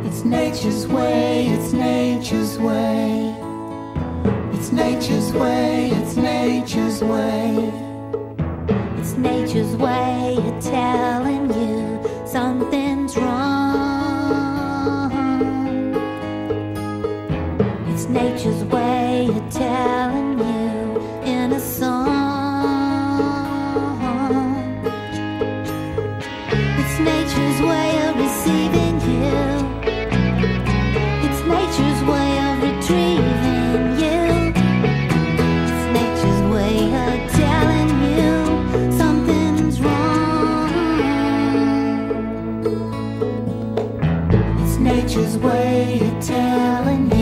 It's nature's way, it's nature's way. It's nature's way, it's nature's way. It's nature's way of telling you something's wrong. It's nature's way of telling you in a song. It's nature's way of receiving you. It's nature's way of retrieving you. It's nature's way of telling you something's wrong. It's nature's way of telling you.